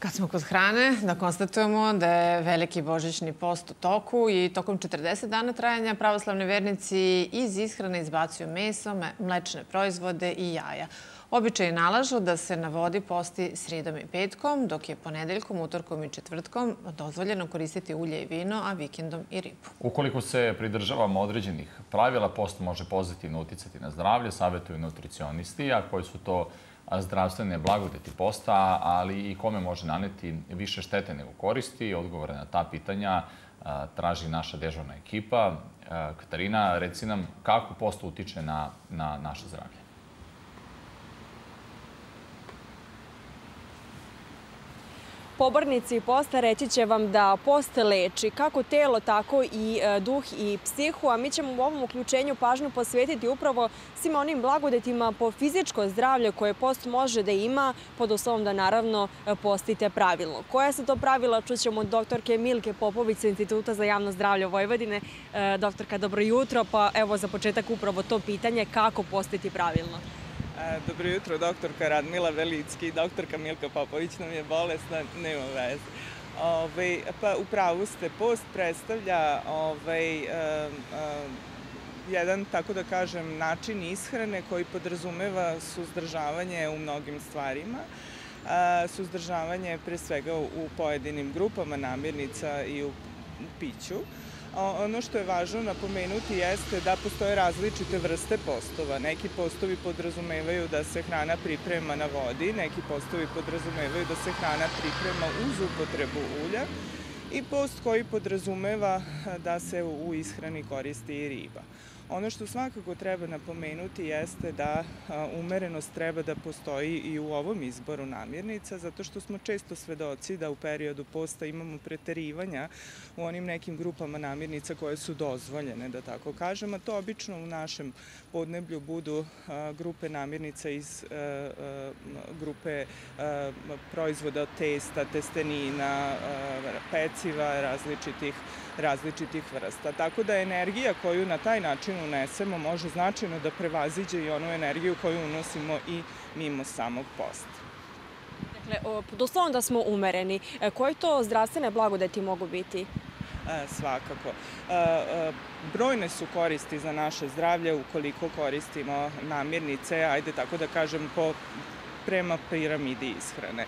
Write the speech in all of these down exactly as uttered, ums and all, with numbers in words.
Kad smo kod hrane, da konstatujemo da je veliki božićni post u toku i tokom četrdeset dana trajanja pravoslavni vernici iz ishrane izbacuju meso, mlečne proizvode i jaja. Običaji nalažu da se na vodi posti sridom i petkom, dok je ponedeljkom, utorkom i četvrtkom dozvoljeno koristiti ulje i vino, a vikendom i ribu. Ukoliko se pridržavamo određenih pravila, post može pozitivno uticati na zdravlje, savjetuju nutricionisti, a koji su to zdravstvene blagodeti posta, ali i kome može naneti više štete nego koristi. Odgovore na ta pitanja traži naša dežurna ekipa. Katarina, reci nam kako post utiče na, na naše zdravlje. Pobornici posta reći će vam da post leči kako telo, tako i duh i psihu, a mi ćemo u ovom uključenju pažnju posvetiti upravo svim onim blagodetima po fizičko zdravlje koje post može da ima, pod uslovom da naravno postite pravilno. Koja su to pravila, čućemo od doktorke Milke Popović sa Instituta za javno zdravlje Vojvodine. Doktorka, dobro jutro, pa evo za početak upravo to pitanje kako postiti pravilno. Dobro jutro, doktorka Radmila Velicki. Doktorka Milka Popović nam je bolesna, nema veze. Ove, pa upravo ste, post predstavlja ovaj, uh, uh, jedan, tako da kažem, način ishrane koji podrazumeva suzdržavanje u mnogim stvarima. Uh, suzdržavanje pre svega u pojedinim grupama namirnica i u, u piću. Ono što je važno napomenuti jeste da postoje različite vrste postova. Neki postovi podrazumevaju da se hrana priprema na vodi, neki postovi podrazumevaju da se hrana priprema uz upotrebu ulja i post koji podrazumeva da se u ishrani koristi i riba. Ono što svakako treba napomenuti jeste da umerenost treba da postoji i u ovom izboru namirnica, zato što smo često svedoci da u periodu posta imamo preterivanja u onim nekim grupama namirnica koje su dozvoljene, da tako kažem, a to obično u našem podneblju budu grupe namirnica iz grupe proizvoda od testa, testenina, peciva, različitih različitih vrsta. Tako da energija koju na taj način unesemo može značajno da prevaziđe i onu energiju koju unosimo i mimo samog posta. Dakle, pod uslovom da smo umereni, koje to zdravstvene blagodeti mogu biti? Svakako. Brojne su koristi za naše zdravlje ukoliko koristimo namirnice, ajde tako da kažem, po prema piramidi ishrane.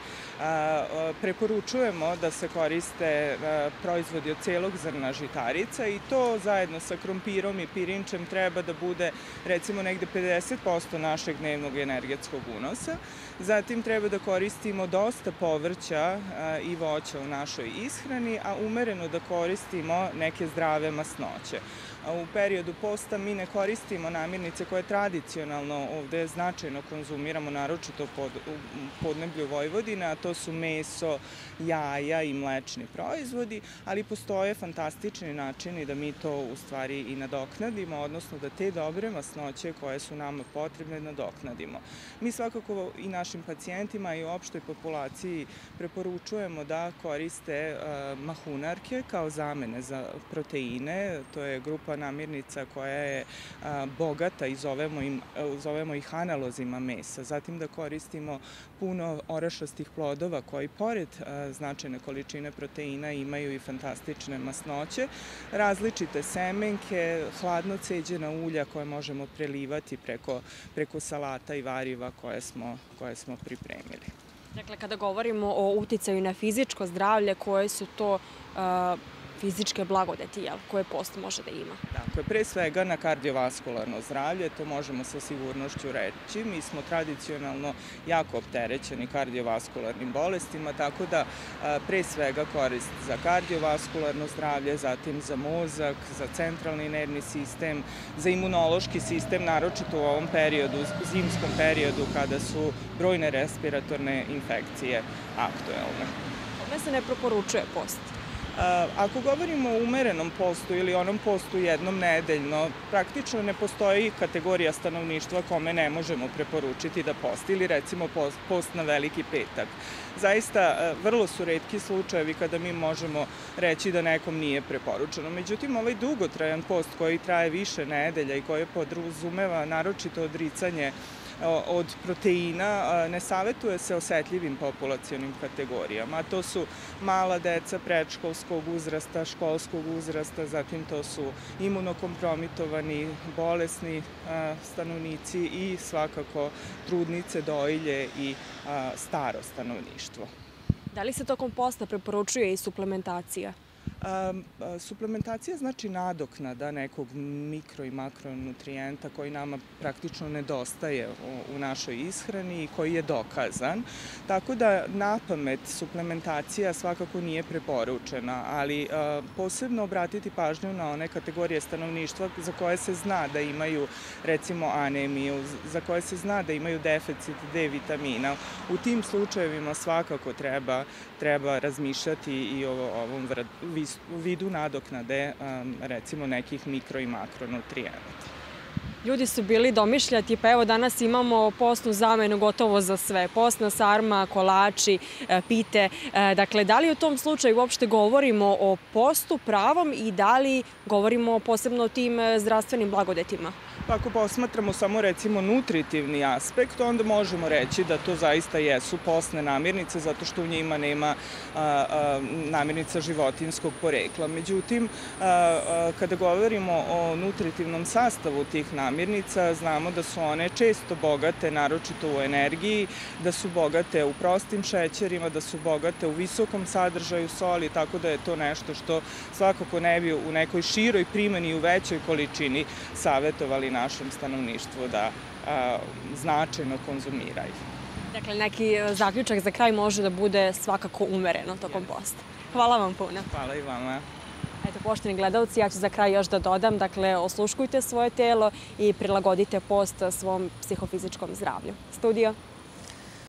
Preporučujemo da se koriste proizvodi od celog zrna žitarica i to zajedno sa krompirom i pirinčem treba da bude recimo negde pedeset posto našeg dnevnog energetskog unosa. Zatim treba da koristimo dosta povrća i voća u našoj ishrani, a umereno da koristimo neke zdrave masnoće. U periodu posta mi ne koristimo namirnice koje tradicionalno ovde značajno konzumiramo, naročito u podneblju Vojvodine, a to su meso, jaja i mlečni proizvodi, ali postoje fantastični načini da mi to u stvari i nadoknadimo, odnosno da te dobre masnoće koje su nama potrebne nadoknadimo. Mi svakako i našim pacijentima i opštoj populaciji preporučujemo da koriste mahunarke kao zamene za proteine, to je grupa namirnica koja je bogata i zovemo, im, zovemo ih analozima mesa. Zatim da koristimo puno orašastih plodova koji pored značajne količine proteina imaju i fantastične masnoće, različite semenke, hladno ceđena ulja koje možemo prelivati preko, preko salata i variva koje smo, koje smo pripremili. Dakle, kada govorimo o uticaju na fizičko zdravlje, koje su to uh, fizičke blagodeti koje post može da ima? Dakle, pre svega na kardiovaskularno zdravlje, to možemo sa sigurnošću reći. Mi smo tradicionalno jako opterećeni kardiovaskularnim bolestima, tako da pre svega korist za kardiovaskularno zdravlje, zatim za mozak, za centralni nervni sistem, za imunološki sistem, naročito u ovom periodu, zimskom periodu, kada su brojne respiratorne infekcije aktuelne. Kome se ne preporučuje post? Ako govorimo o umerenom postu ili onom postu jednom nedeljno, praktično ne postoji kategorija stanovništva kome ne možemo preporučiti da posti ili recimo post, post na Veliki petak. Zaista, vrlo su retki slučajevi kada mi možemo reći da nekom nije preporučeno. Međutim, ovaj dugotrajan post koji traje više nedelja i koji podrazumeva naročito odricanje od proteina ne savjetuje se osetljivim populacionim kategorijama. To su mala deca predškolskog uzrasta, školskog uzrasta, zatim to su imunokompromitovani, bolesni stanovnici i svakako trudnice, dojilje i staro stanovništvo. Da li se tokom posta preporučuje i suplementacija? Suplementacija znači nadoknada nekog mikro i makronutrijenta koji nama praktično nedostaje u našoj ishrani i koji je dokazan. Tako da napamet suplementacija svakako nije preporučena, ali posebno obratiti pažnju na one kategorije stanovništva za koje se zna da imaju recimo anemiju, za koje se zna da imaju deficit D vitamina. U tim slučajevima svakako treba, treba razmišljati i o ovom u vidu nadoknade recimo nekih mikro i makronutrijenata. Ljudi su bili domišljati, pa evo danas imamo postnu zamenu gotovo za sve. Postna sarma, kolači, pite. Dakle, da li u tom slučaju uopšte govorimo o postu pravom i da li govorimo posebno o tim zdravstvenim blagodetima? Pa ako posmatramo samo recimo nutritivni aspekt, onda možemo reći da to zaista jesu postne namirnice zato što u njima nema namirnica životinjskog porekla. Međutim, kada govorimo o nutritivnom sastavu tih namirnica, znamo da su one često bogate, naročito u energiji, da su bogate u prostim šećerima, da su bogate u visokom sadržaju soli, tako da je to nešto što svakako ne bi u nekoj široj primjeni i u većoj količini savjetovali našem stanovništvu da značajno konzumiraju. Dakle, neki zaključak za kraj može da bude svakako umereno tokom posta. Hvala vam puno. Hvala i vama. Eto, poštovani gledalci, ja ću za kraj još da dodam, dakle, osluškujte svoje telo i prilagodite post svom psihofizičkom zdravlju. Studio.